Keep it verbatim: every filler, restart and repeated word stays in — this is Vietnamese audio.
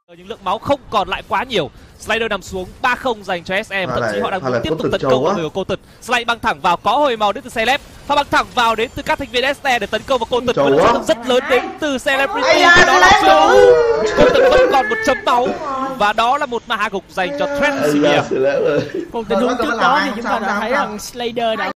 Những lượng máu không còn lại quá nhiều. Slider nằm xuống ba không dành cho ét em, thậm chí họ đang muốn tiếp tục tấn công vào người của cô Tật. Slider băng thẳng vào, có hồi màu đến từ Celeb, và băng thẳng vào đến từ các thành viên ét tê để tấn công vào cô Tật với một rất lớn đến từ Celebrity. Đó là siêu. Cô Tật vẫn còn một chấm máu và đó là một ma hạ gục dành cho Transibia. Còn tình huống trước đó thì chúng ta đã thấy rằng Slider đã